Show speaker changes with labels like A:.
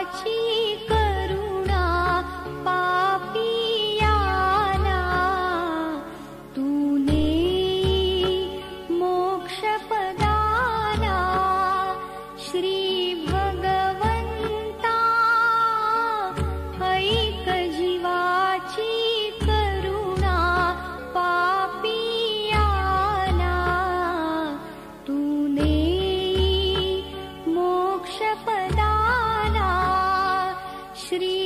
A: करुणा पापियाना तूने मोक्षपदाना श्री भगवंता ऐक जीवाची करुणा पापियाना तूने मोक्षपदाना श्री